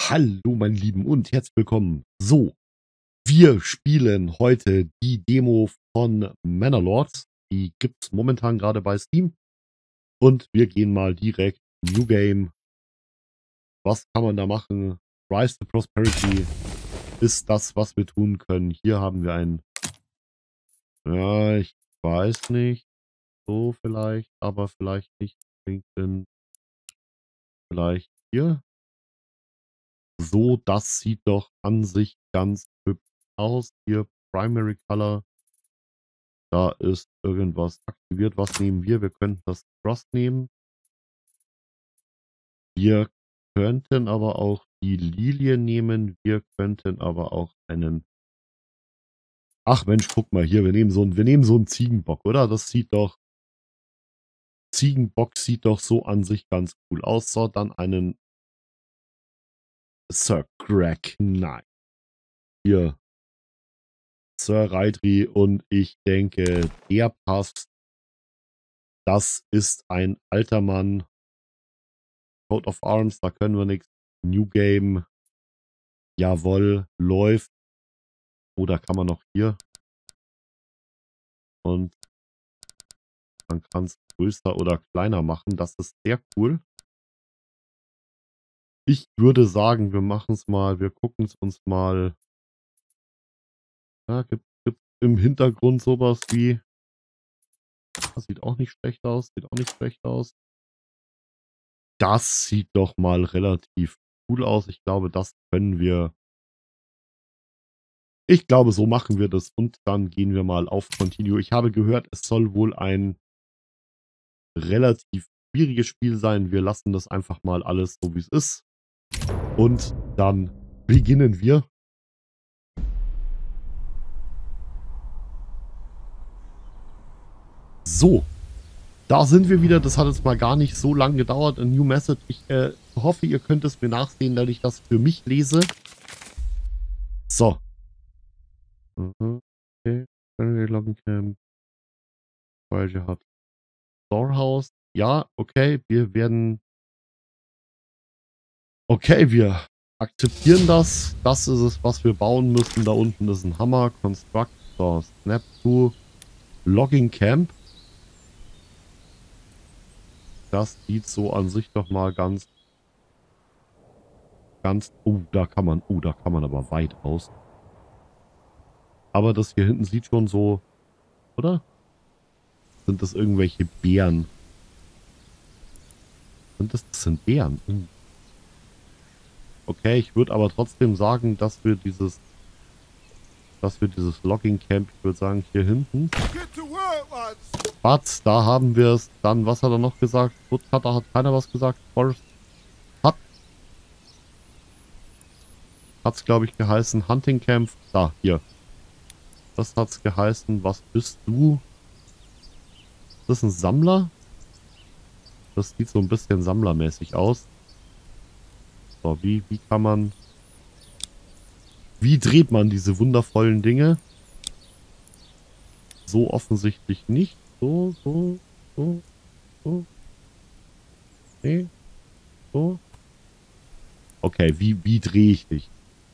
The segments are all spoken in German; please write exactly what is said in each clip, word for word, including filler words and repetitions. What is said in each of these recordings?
Hallo, meine Lieben, und herzlich willkommen. So, wir spielen heute die Demo von Manor. Die gibt es momentan gerade bei Steam. Und wir gehen mal direkt New Game. Was kann man da machen? Rise to Prosperity ist das, was wir tun können. Hier haben wir ein, ja, ich weiß nicht, so vielleicht, aber vielleicht nicht. LinkedIn, vielleicht hier. So, das sieht doch an sich ganz hübsch aus. Hier Primary Color. Da ist irgendwas aktiviert. Was nehmen wir? Wir könnten das Cross nehmen. Wir könnten aber auch die Lilie nehmen. Wir könnten aber auch einen. Ach Mensch, guck mal hier. Wir nehmen so einen, wir nehmen so einen Ziegenbock, oder? Das sieht doch. Ziegenbock sieht doch so an sich ganz cool aus. So, dann einen Sir Greg Knight. Hier. Sir Reitri, und ich denke, der passt. Das ist ein alter Mann. Coat of Arms, da können wir nichts. New Game. Jawohl, läuft. Oder kann man noch hier. Und man kann es größer oder kleiner machen. Das ist sehr cool. Ich würde sagen, wir machen es mal. Wir gucken es uns mal. Ja, gibt es im Hintergrund sowas wie. Das sieht auch nicht schlecht aus. Sieht auch nicht schlecht aus. Das sieht doch mal relativ cool aus. Ich glaube, das können wir. Ich glaube, so machen wir das. Und dann gehen wir mal auf Continue. Ich habe gehört, es soll wohl ein relativ schwieriges Spiel sein. Wir lassen das einfach mal alles so, wie es ist. Und dann beginnen wir. So, da sind wir wieder. Das hat jetzt mal gar nicht so lange gedauert. A new message. Ich äh, hoffe, ihr könnt es mir nachsehen, dass ich das für mich lese. So. Okay. Loggencamp. Treasure Hut. Storehouse. Ja, okay. Wir werden. Okay, wir akzeptieren das. Das ist es, was wir bauen müssen. Da unten ist ein Hammer. Construct. So, Snap to. Logging Camp. Das sieht so an sich doch mal ganz, ganz, oh, da kann man, oh, da kann man aber weit aus. Aber das hier hinten sieht schon so, oder? Sind das irgendwelche Bären? Sind das, das sind Bären? Hm. Okay, ich würde aber trotzdem sagen, dass wir dieses, dass wir dieses Logging Camp, ich würde sagen, hier hinten. Was? Da haben wir es. Dann, was hat er noch gesagt? Woodcutter hat keiner was gesagt. Forest hat. Hat es, glaube ich, geheißen. Hunting Camp. Da, hier. Das hat es geheißen. Was bist du? Ist das ein Sammler? Das sieht so ein bisschen sammlermäßig aus. So, wie, wie kann man... Wie dreht man diese wundervollen Dinge? So offensichtlich nicht. So, so, so, so. Nee. So. Okay, wie, wie drehe ich dich?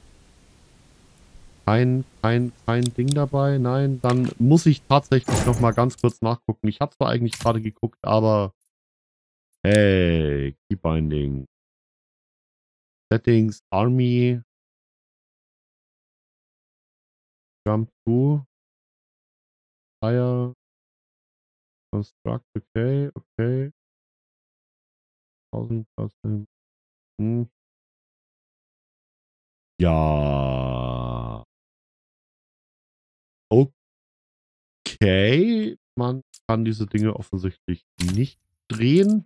Kein, kein, kein Ding dabei. Nein, dann muss ich tatsächlich noch mal ganz kurz nachgucken. Ich habe zwar eigentlich gerade geguckt, aber... Hey, Keybinding. Settings, Army. Jump to. Fire. Construct, okay, okay. tausend, tausend. Hm. Ja. Okay. Man kann diese Dinge offensichtlich nicht drehen.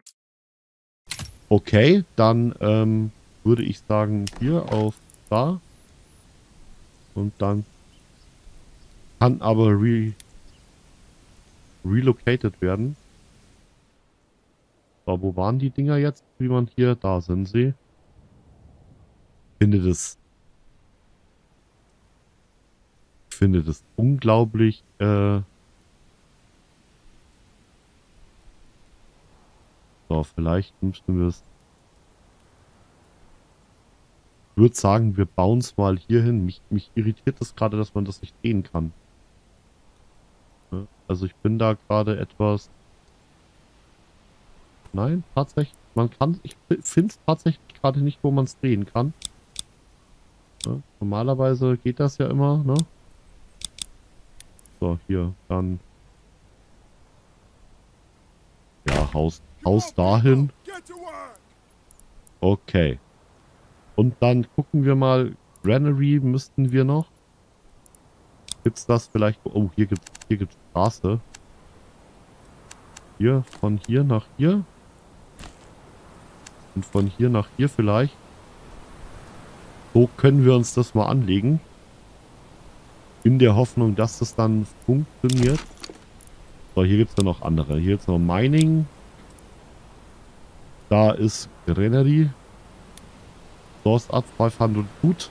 Okay, dann ähm, würde ich sagen, hier auf da. Und dann kann aber re relocated werden. So, wo waren die Dinger jetzt? Wie man hier, da sind sie. Ich finde das, ich finde das unglaublich, äh, so, vielleicht müssten wir es. würde sagen, wir bauen es mal hier hin. Mich, mich irritiert das gerade, dass man das nicht drehen kann. Ne? Also ich bin da gerade etwas... Nein, tatsächlich. Man kann... Ich finde es tatsächlich gerade nicht, wo man es drehen kann. Ne? Normalerweise geht das ja immer, ne? So, hier, dann... Ja, Haus, Haus dahin. Okay. Und dann gucken wir mal. Granary müssten wir noch. Gibt's das vielleicht? Oh, hier gibt's hier gibt's Straße. Hier, von hier nach hier. Und von hier nach hier vielleicht. So können wir uns das mal anlegen. In der Hoffnung, dass das dann funktioniert. So, hier gibt es ja noch andere. Hier ist noch Mining. Da ist Granary. Source up fünfhundert Food.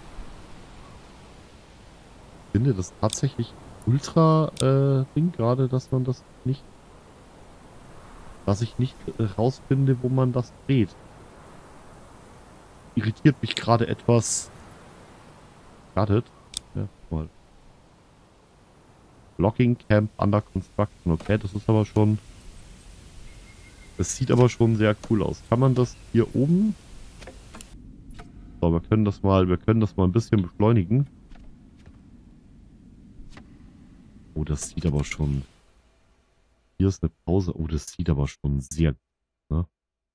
Ich finde das tatsächlich ultra äh, Ding gerade, dass man das nicht, dass ich nicht äh, rausfinde, wo man das dreht. Irritiert mich gerade etwas. Wartet. Ja, mal. Blocking Camp under construction. Okay, das ist aber schon... Das sieht aber schon sehr cool aus. Kann man das hier oben... So, wir können das mal, wir können das mal ein bisschen beschleunigen. Oh, das sieht aber schon... Hier ist eine Pause. Oh, das sieht aber schon sehr gut, ne?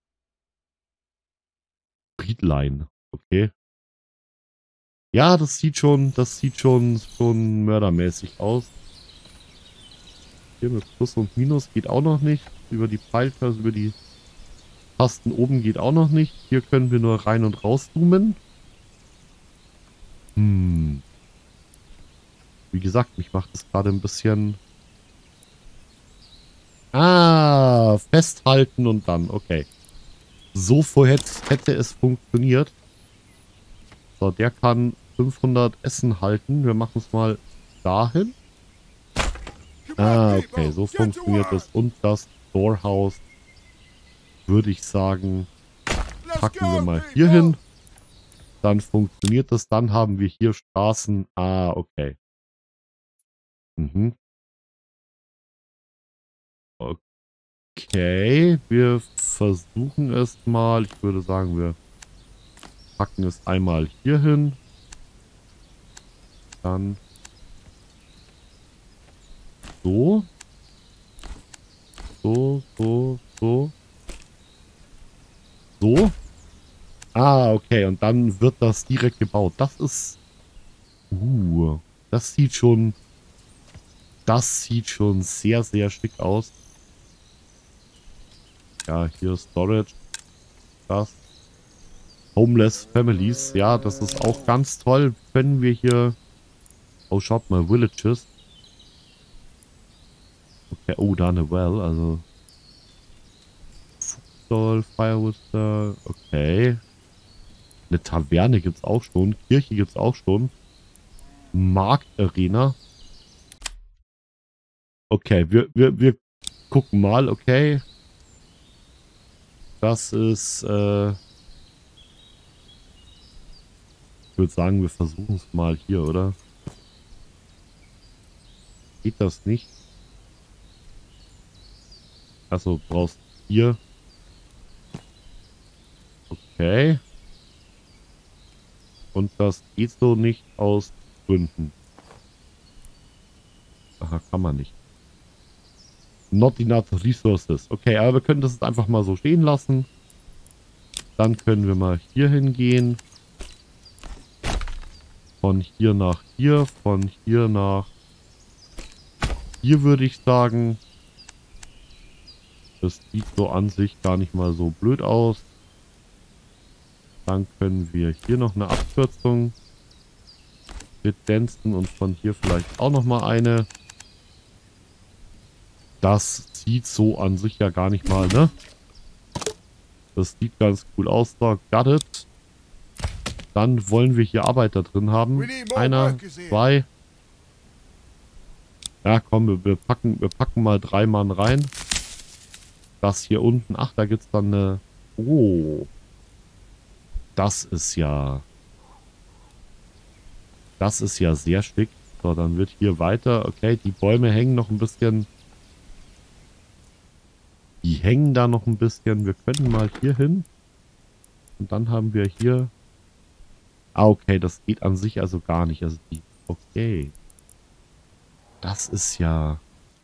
Streetline. Okay. Ja, das sieht schon, das sieht schon, schon mördermäßig aus. Hier mit Plus und Minus geht auch noch nicht. Über die Pfeiltaste, über die Tasten oben geht auch noch nicht. Hier können wir nur rein und raus zoomen. Hm. Wie gesagt, mich macht das gerade ein bisschen... Ah, festhalten und dann, okay. So vorher hätte es funktioniert. So, der kann fünfhundert Essen halten. Wir machen es mal dahin. Ah, okay, so funktioniert das. Und das Storehouse, würde ich sagen, packen wir mal hier hin. Dann funktioniert das. Dann haben wir hier Straßen. Ah, okay. Mhm. Okay, wir versuchen es mal. Ich würde sagen, wir packen es einmal hier hin. Dann so. So, so, so. So. Ah, okay. Und dann wird das direkt gebaut. Das ist... Uh, das sieht schon... Das sieht schon sehr, sehr schick aus. Ja, hier Storage. Das. Homeless Families. Ja, das ist auch ganz toll. Können wir hier... Oh, schaut mal. Villages. Okay, oh, da eine Well. Also... Foodstall, Firewood Stall. Okay. Eine Taverne gibt's auch schon. Kirche gibt's auch schon. Marktarena. Okay, wir, wir, wir gucken mal, okay. Das ist, äh... ich würde sagen, wir versuchen es mal hier, oder? Geht das nicht? Also brauchst hier. Okay. Und das geht so nicht aus Gründen. Aha, kann man nicht. Not enough resources. Okay, aber wir können das jetzt einfach mal so stehen lassen. Dann können wir mal hier hingehen. Von hier nach hier. Von hier nach hier würde ich sagen. Das sieht so an sich gar nicht mal so blöd aus. Dann können wir hier noch eine Abkürzung bedenzen und von hier vielleicht auch noch mal eine. Das sieht so an sich ja gar nicht mal, ne? Das sieht ganz cool aus. So, got it. Dann wollen wir hier Arbeiter drin haben. Einer, zwei. Ja, komm, wir, wir, packen, wir packen mal drei Mann rein. Das hier unten. Ach, da gibt es dann eine... Oh. Das ist ja... Das ist ja sehr schick. So, dann wird hier weiter. Okay, die Bäume hängen noch ein bisschen. Die hängen da noch ein bisschen. Wir können mal hier hin. Und dann haben wir hier... Ah, okay, das geht an sich also gar nicht. Also die... Okay. Das ist ja...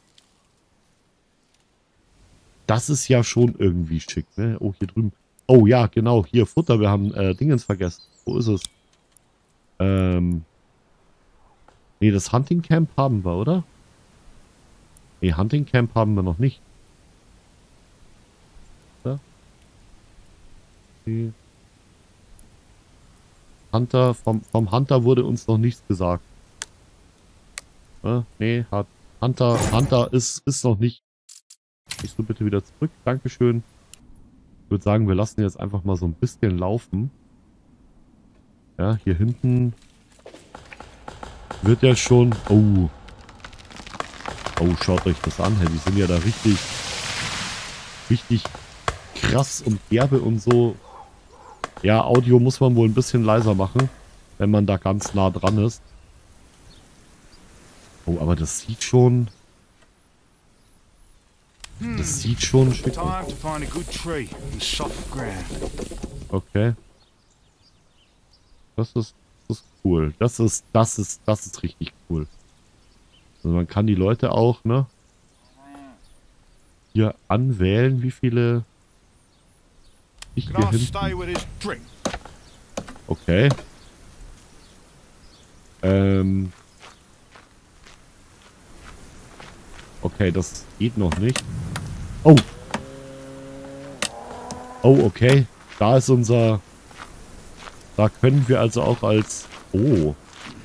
Das ist ja schon irgendwie schick, ne? Oh, hier drüben. Oh ja, genau. Hier, Futter. Wir haben äh, Dingens vergessen. Wo ist es? Ähm... Nee, das Hunting Camp haben wir, oder? Nee, Hunting Camp haben wir noch nicht. Ja? Nee. Hunter, vom, vom Hunter wurde uns noch nichts gesagt. Ja? Nee, hat Hunter, Hunter ist, ist noch nicht. Gehst du bitte wieder zurück? Dankeschön. Ich würde sagen, wir lassen jetzt einfach mal so ein bisschen laufen. Ja, hier hinten wird ja schon... Oh. Oh, schaut euch das an. Hey, die sind ja da richtig, richtig krass und derbe und so. Ja, Audio muss man wohl ein bisschen leiser machen, wenn man da ganz nah dran ist. Oh, aber das sieht schon... Das sieht schon schick aus. Okay. Das ist, das ist cool. Das ist, das ist, das ist richtig cool. Also man kann die Leute auch, ne? Hier anwählen, wie viele ich hier hinten... Okay. Ähm... Okay, das geht noch nicht. Oh! Oh, okay. Da ist unser... Da können wir also auch als... Oh.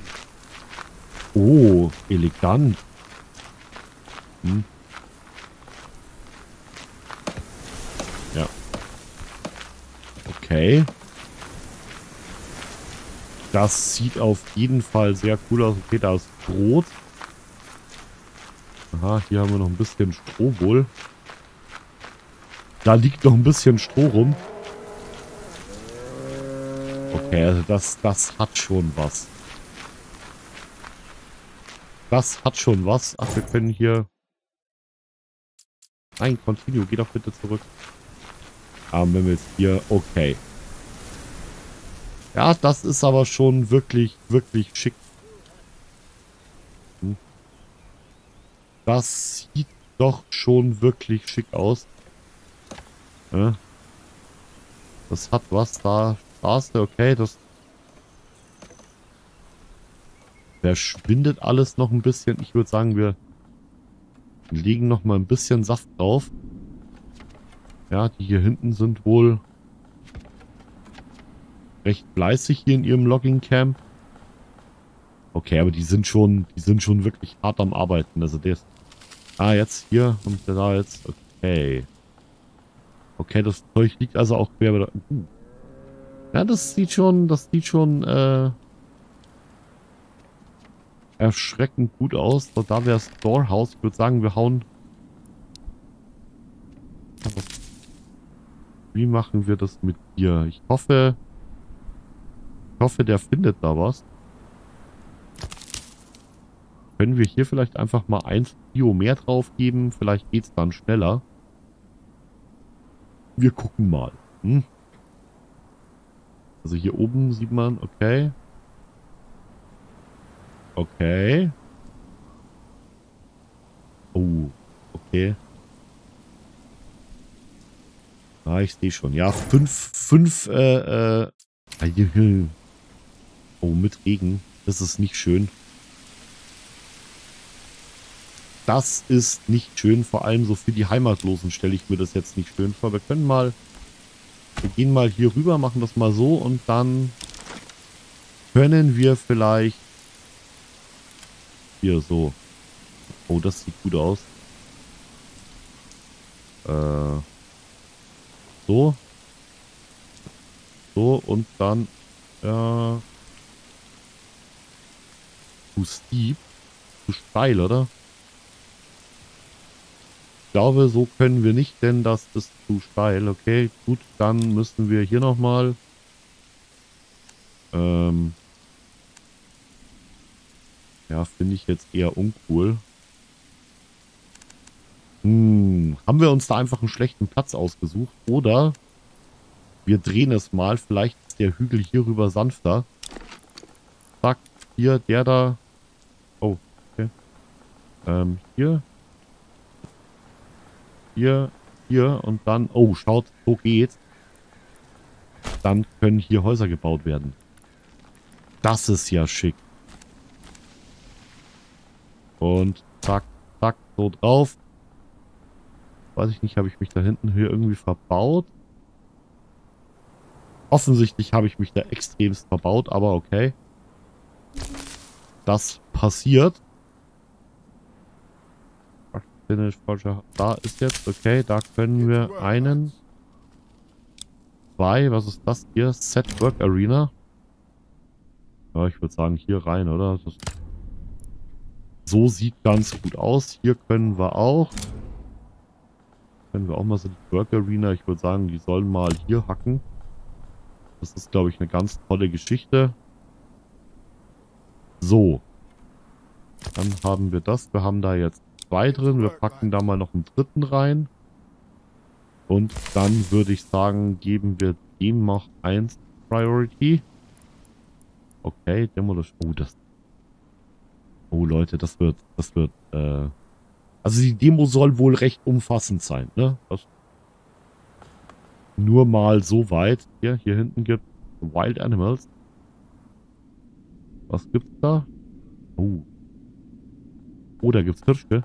Oh, elegant. Hm. Ja. Okay. Das sieht auf jeden Fall sehr cool aus. Okay, da ist Brot. Aha, hier haben wir noch ein bisschen Stroh wohl. Da liegt noch ein bisschen Stroh rum. Okay, also das, das hat schon was. Das hat schon was. Ach, wir können hier... Nein, Continue, geh doch bitte zurück. Ah, wenn wir jetzt hier... Okay. Ja, das ist aber schon wirklich, wirklich schick. Hm. Das sieht doch schon wirklich schick aus. Ja. Das hat was da. Straße, okay, das verschwindet alles noch ein bisschen. Ich würde sagen, wir legen noch mal ein bisschen Saft drauf. Ja, die hier hinten sind wohl recht fleißig hier in ihrem Logging Camp. Okay, aber die sind schon, die sind schon wirklich hart am Arbeiten. Also der ist... Ah, jetzt hier und da jetzt. Okay. Okay, das Zeug liegt also auch quer wieder. Uh. Ja, das sieht schon, das sieht schon äh, erschreckend gut aus. So, da wäre Storehouse. Ich würde sagen, wir hauen... Wie machen wir das mit dir? Ich hoffe... Ich hoffe, der findet da was. Können wir hier vielleicht einfach mal eins Bio mehr drauf geben? Vielleicht geht es dann schneller. Wir gucken mal. Hm? Also hier oben sieht man, okay. Okay. Oh, okay. Ah, ich sehe schon. Ja, fünf, fünf, äh, äh. Oh, mit Regen. Das ist nicht schön. Das ist nicht schön. Vor allem so für die Heimatlosen stelle ich mir das jetzt nicht schön vor. Wir können mal... Wir gehen mal hier rüber, machen das mal so und dann können wir vielleicht... Hier, so. Oh, das sieht gut aus. Äh... So. So, und dann... Ja... Zu steep. Zu steil, oder? Ich glaube, so können wir nicht, denn das ist zu steil. Okay, gut, dann müssen wir hier nochmal... Ähm... Ja, finde ich jetzt eher uncool. Hm, haben wir uns da einfach einen schlechten Platz ausgesucht? Oder wir drehen es mal. Vielleicht ist der Hügel hier rüber sanfter. Zack, hier, der da. Oh, okay. Ähm, hier. Hier, hier und dann. Oh, schaut, so geht's. Dann können hier Häuser gebaut werden. Das ist ja schick. Und zack, zack, so drauf. Weiß ich nicht, habe ich mich da hinten hier irgendwie verbaut? Offensichtlich habe ich mich da extremst verbaut, aber okay. Das passiert. Da ist jetzt, okay, da können wir einen, zwei, was ist das hier? Set Work Arena. Ja, ich würde sagen, hier rein, oder? Das so sieht ganz gut aus. Hier können wir auch. Können wir auch mal so die Work Arena. Ich würde sagen, die sollen mal hier hacken. Das ist, glaube ich, eine ganz tolle Geschichte. So. Dann haben wir das. Wir haben da jetzt zwei drin. Wir packen da mal noch einen dritten rein. Und dann würde ich sagen, geben wir dem noch eins Priority. Okay, Demolition. Oh, das. Oh, Leute, das wird, das wird, äh. Also die Demo soll wohl recht umfassend sein, ne? Das nur mal so weit. Hier, hier hinten gibt es Wild Animals. Was gibt's da? Oh. Oh, da gibt's Hirsche.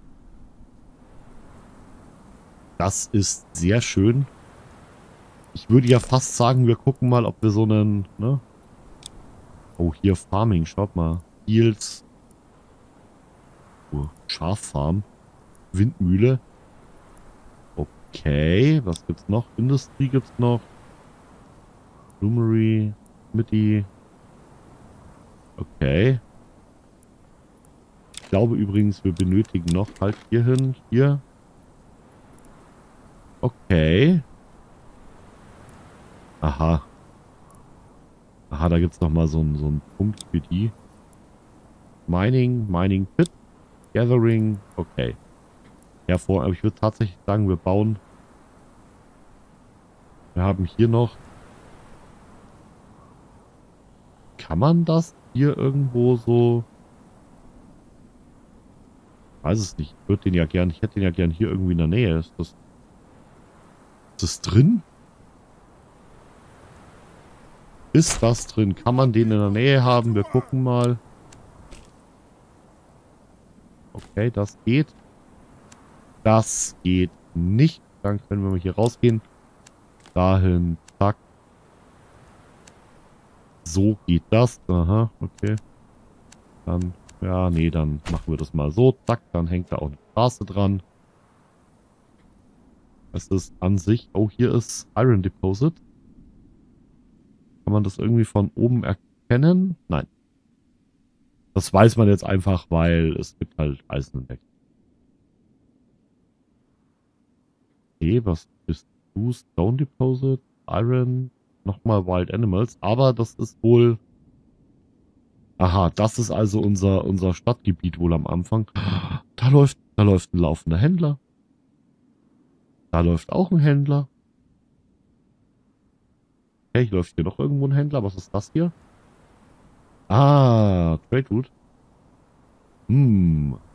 Das ist sehr schön. Ich würde ja fast sagen, wir gucken mal, ob wir so einen, ne? Oh, hier Farming, schaut mal. Fields. Oh, Schaffarm. Windmühle. Okay, was gibt's noch? Industrie gibt's noch. Bloomery, Smithy. Okay. Ich glaube übrigens, wir benötigen noch halt hierhin, hier. Okay. Aha. Aha, da gibt es nochmal so, so einen Punkt für die. Mining, Mining Pit, Gathering, okay. Hervor, aber ich würde tatsächlich sagen, wir bauen. Wir haben hier noch. Kann man das hier irgendwo so? Weiß es nicht. Ich würde den ja gern, ich hätte den ja gern hier irgendwie in der Nähe. Ist das, ist das drin? Ist das drin? Kann man den in der Nähe haben? Wir gucken mal. Okay, das geht. Das geht nicht. Dann können wir mal hier rausgehen. Dahin, zack. So geht das. Aha, okay. Dann, ja, nee, dann machen wir das mal so. Zack, dann hängt da auch eine Straße dran. Es ist an sich... Oh, hier ist Iron Deposit. Kann man das irgendwie von oben erkennen? Nein. Das weiß man jetzt einfach, weil es gibt halt Eisen entdeckt. Okay, was bist du? Stone Deposit, Iron, nochmal Wild Animals. Aber das ist wohl... Aha, das ist also unser, unser Stadtgebiet wohl am Anfang. Da läuft, da läuft ein laufender Händler. Da läuft auch ein Händler. Okay, hier läuft hier noch irgendwo ein Händler. Was ist das hier? Ah, Trade Route. Hm.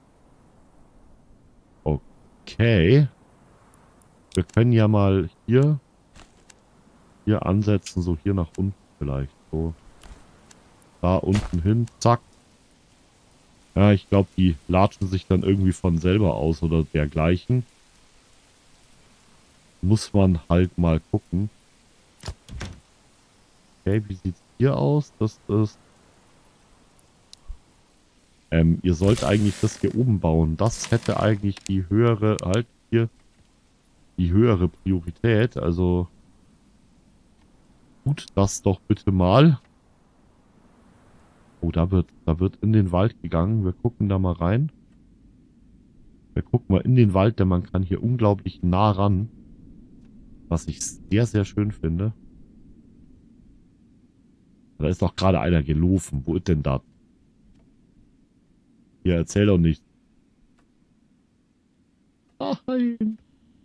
Okay. Wir können ja mal hier hier ansetzen, so hier nach unten vielleicht. So. Da unten hin. Zack. Ja, ich glaube, die latschen sich dann irgendwie von selber aus oder dergleichen. Muss man halt mal gucken. Okay, wie sieht's hier aus? Das ist... Ähm, ihr sollt eigentlich das hier oben bauen. Das hätte eigentlich die höhere, halt hier, die höhere Priorität. Also tut das doch bitte mal. Oh, da wird, da wird in den Wald gegangen. Wir gucken da mal rein. Wir gucken mal in den Wald, denn man kann hier unglaublich nah ran. Was ich sehr, sehr schön finde. Da ist doch gerade einer gelaufen. Wo ist denn da? Hier, erzähl doch nichts. Nein.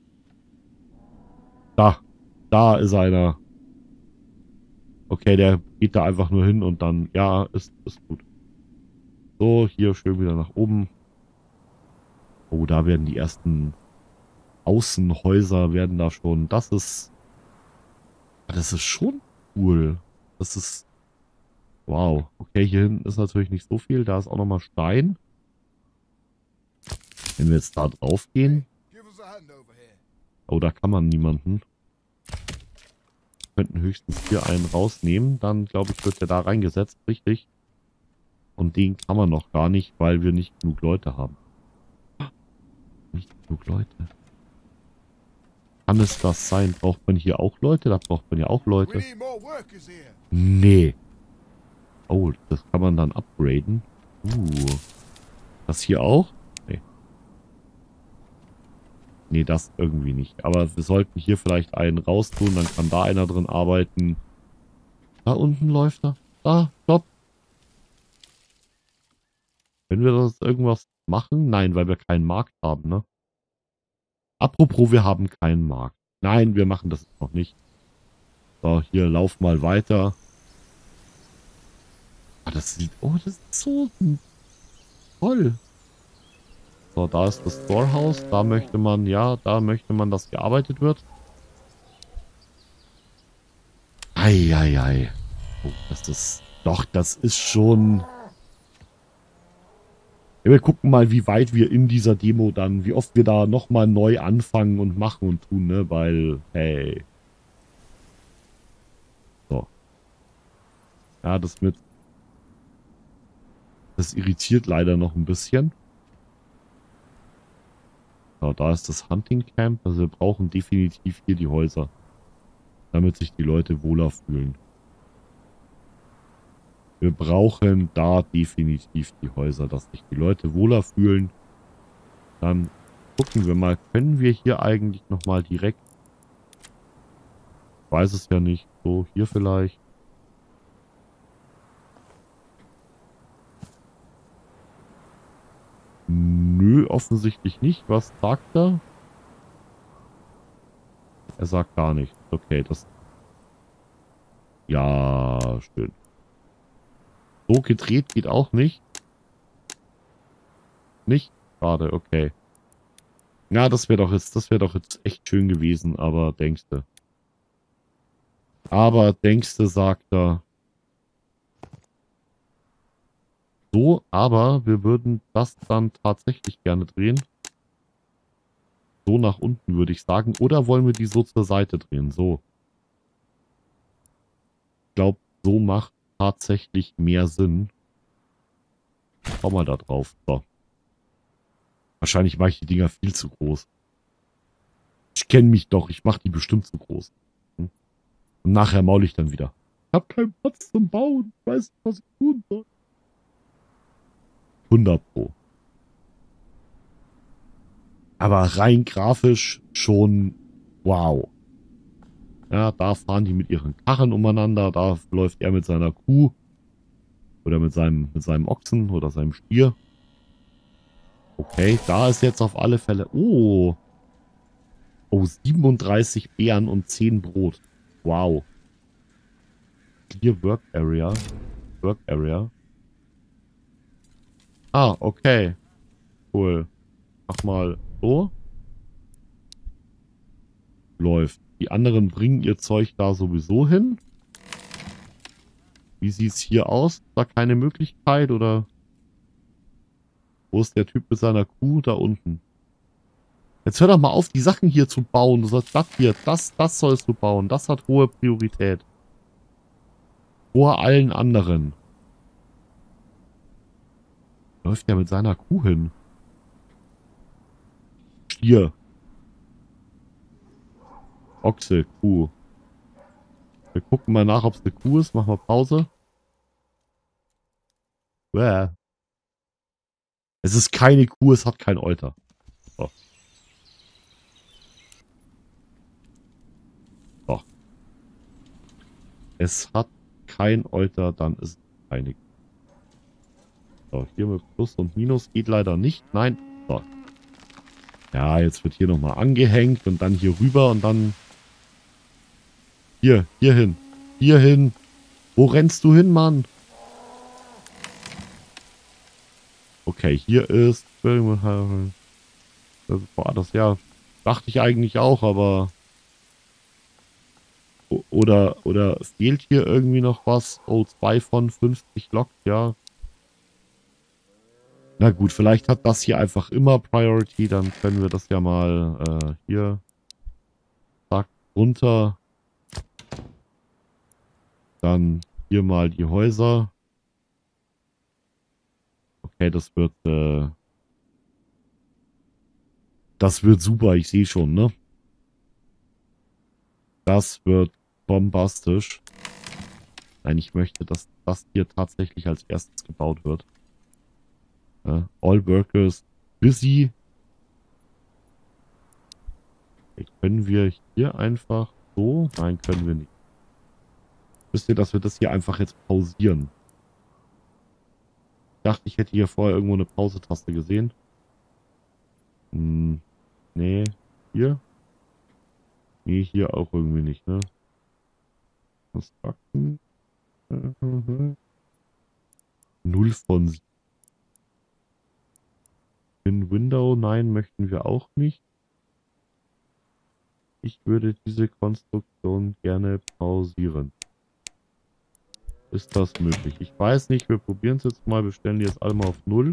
Da. Da ist einer. Okay, der geht da einfach nur hin und dann, ja, ist, ist gut. So, hier schön wieder nach oben. Oh, da werden die ersten Außenhäuser werden da schon. Das ist, das ist schon cool. Das ist, wow. Okay, hier hinten ist natürlich nicht so viel. Da ist auch nochmal Stein. Wenn wir jetzt da drauf gehen. Oh, da kann man niemanden. Wir könnten höchstens hier einen rausnehmen. Dann, glaube ich, wird der da reingesetzt. Richtig. Und den kann man noch gar nicht, weil wir nicht genug Leute haben. Nicht genug Leute. Kann es das sein? Braucht man hier auch Leute? Da braucht man ja auch Leute. Nee. Oh, das kann man dann upgraden. Uh. Das hier auch? Nee. Nee, das irgendwie nicht. Aber wir sollten hier vielleicht einen raustun. Dann kann da einer drin arbeiten. Da unten läuft er. Da, stopp. Können wir das irgendwas machen? Nein, weil wir keinen Markt haben, ne? Apropos, wir haben keinen Markt. Nein, wir machen das noch nicht. So, hier, lauf mal weiter. Ah, das sieht... Oh, das ist so toll. So, da ist das Storehouse. Da möchte man, ja, da möchte man, dass gearbeitet wird. Eieiei. Oh, das ist... Doch, das ist schon... Ja, wir gucken mal, wie weit wir in dieser Demo dann, wie oft wir da nochmal neu anfangen und machen und tun, ne? Weil, hey. So. Ja, das mit... Das irritiert leider noch ein bisschen. So, da ist das Hunting Camp. Also wir brauchen definitiv hier die Häuser. Damit sich die Leute wohler fühlen. Wir brauchen da definitiv die Häuser, dass sich die Leute wohler fühlen. Dann gucken wir mal, können wir hier eigentlich nochmal direkt... Ich weiß es ja nicht. So, hier vielleicht. Nö, offensichtlich nicht. Was sagt er? Er sagt gar nichts. Okay, das... Ja, schön. So gedreht geht auch nicht. Nicht? Schade, okay. Ja, das wäre doch jetzt, das wäre doch jetzt echt schön gewesen, aber denkste. Aber denkste, sagt er. So, aber wir würden das dann tatsächlich gerne drehen. So nach unten, würde ich sagen. Oder wollen wir die so zur Seite drehen? So. Ich glaube, so macht tatsächlich mehr Sinn. Schau mal da drauf. So. Wahrscheinlich mache ich die Dinger viel zu groß. Ich kenne mich doch. Ich mache die bestimmt zu groß. Hm? Und nachher maul ich dann wieder. Ich habe keinen Platz zum Bauen. Ich weiß nicht, was ich tun soll. hundert Pro. Aber rein grafisch schon wow. Ja, da fahren die mit ihren Karren umeinander. Da läuft er mit seiner Kuh. Oder mit seinem, mit seinem Ochsen oder seinem Stier. Okay, da ist jetzt auf alle Fälle... Oh. Oh, siebenunddreißig Beeren und zehn Brot. Wow. Clear Work Area. Work Area. Ah, okay. Cool. Mach mal so. Läuft. Die anderen bringen ihr Zeug da sowieso hin. Wie sieht es hier aus? Ist da keine Möglichkeit oder... Wo ist der Typ mit seiner Kuh? Da unten. Jetzt hör doch mal auf, die Sachen hier zu bauen. Du sollst das hier, das, das sollst du bauen. Das hat hohe Priorität. Vor allen anderen. Läuft der mit seiner Kuh hin? Stier. Ochse, Kuh. Wir gucken mal nach, ob es eine Kuh ist. Machen wir Pause. Bäh. Es ist keine Kuh, es hat kein Euter. So. So. Es hat kein Euter, dann ist es keine Kuh. So, hier mit Plus und Minus geht leider nicht. Nein. So. Ja, jetzt wird hier nochmal angehängt und dann hier rüber und dann... Hier, hier hin. Hier hin. Wo rennst du hin, Mann? Okay, hier ist... Boah, das ja... Dachte ich eigentlich auch, aber... Oder, oder fehlt hier irgendwie noch was? Oh, zwei von fünfzig Lok, ja. Na gut, vielleicht hat das hier einfach immer Priority. Dann können wir das ja mal äh, hier... Zack, runter. Dann hier mal die Häuser. Okay, das wird... Äh, das wird super, ich sehe schon, ne? Das wird bombastisch. Nein, ich möchte, dass das hier tatsächlich als erstes gebaut wird. Ja, all workers busy. Okay, können wir hier einfach so? Nein, können wir nicht. Wisst ihr, dass wir das hier einfach jetzt pausieren? Ich dachte, ich hätte hier vorher irgendwo eine Pause-Taste gesehen. Hm, nee. Hier? Nee, hier auch irgendwie nicht, ne? Was backen? null von sieben. In Window, nein, möchten wir auch nicht. Ich würde diese Konstruktion gerne pausieren. Ist das möglich? Ich weiß nicht, wir probieren es jetzt mal. Wir stellen die jetzt alle mal auf null.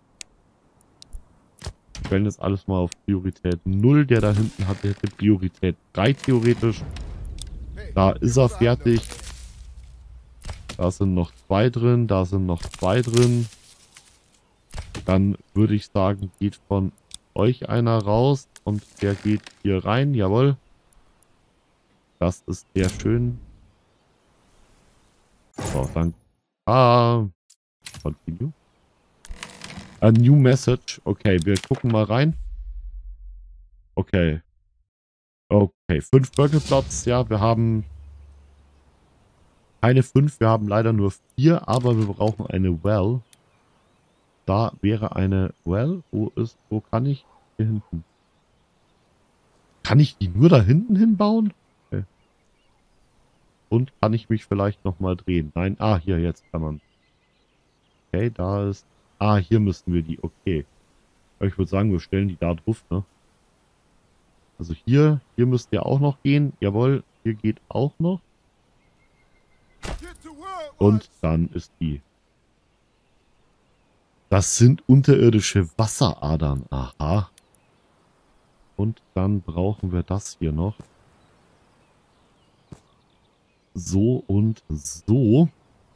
Wir stellen jetzt alles mal auf Priorität null. Der da hinten hat hätte Priorität drei theoretisch. Da ist er fertig. Da sind noch zwei drin. Da sind noch zwei drin. Dann würde ich sagen, geht von euch einer raus. Und der geht hier rein. Jawohl. Das ist sehr schön. So, dann. Ah. Continue. A new message. Okay, wir gucken mal rein. Okay. Okay, fünf Bürgerplatz. Ja, wir haben keine fünf. Wir haben leider nur vier, aber wir brauchen eine Well. Da wäre eine Well. Wo ist, wo kann ich? Hier hinten. Kann ich die nur da hinten hinbauen? Okay. Und kann ich mich vielleicht nochmal drehen? Nein, ah, hier, jetzt kann man. Okay, da ist... Ah, hier müssten wir die. Okay. Ich würde sagen, wir stellen die da drauf, ne? Also hier, hier müsste ja auch noch gehen. Jawohl, hier geht auch noch. Und dann ist die. Das sind unterirdische Wasseradern. Aha. Und dann brauchen wir das hier noch. So und so.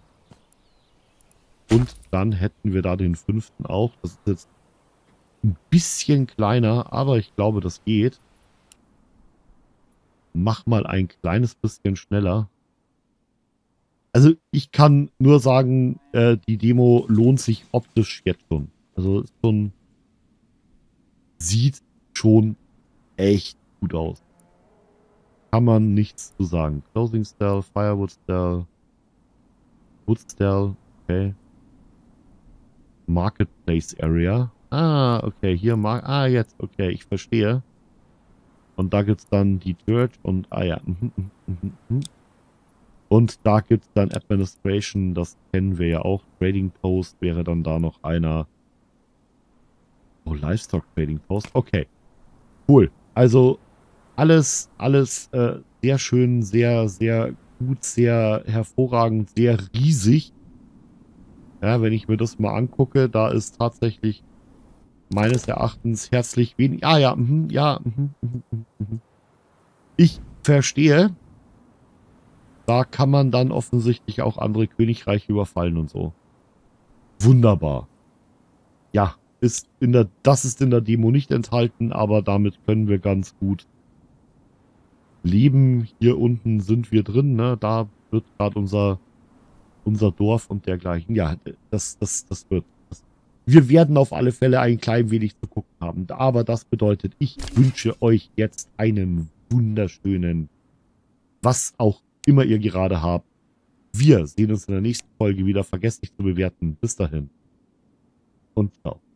Und dann hätten wir da den fünften auch. Das ist jetzt ein bisschen kleiner, aber ich glaube, das geht. Mach mal ein kleines bisschen schneller. Also ich kann nur sagen, äh, die Demo lohnt sich optisch jetzt schon. Also schon sieht schon echt gut aus. Kann man nichts zu sagen. Closing Style, Firewood Style, Wood Style, okay. Marketplace Area. Ah, okay, hier mag. Ah, jetzt, okay, ich verstehe. Und da gibt es dann die Church und, ah ja. Und da gibt es dann Administration, das kennen wir ja auch. Trading Post wäre dann da noch einer. Oh, Livestock Trading Post. Okay, cool. Also alles, alles äh, sehr schön, sehr, sehr gut, sehr hervorragend, sehr riesig. Ja, wenn ich mir das mal angucke, da ist tatsächlich meines Erachtens herzlich wenig. Ah ja, mh, ja. Mh, mh, mh, mh. Ich verstehe. Da kann man dann offensichtlich auch andere Königreiche überfallen und so. Wunderbar. Ja, ist in der, das ist in der Demo nicht enthalten, aber damit können wir ganz gut leben. Hier unten sind wir drin, ne? Da wird gerade unser, unser Dorf und dergleichen. Ja, das, das, das wird. Das, wir werden auf alle Fälle ein klein wenig zu gucken haben. Aber das bedeutet, ich wünsche euch jetzt einen wunderschönen, was auch immer ihr gerade habt. Wir sehen uns in der nächsten Folge wieder. Vergesst nicht zu bewerten. Bis dahin. und ciao.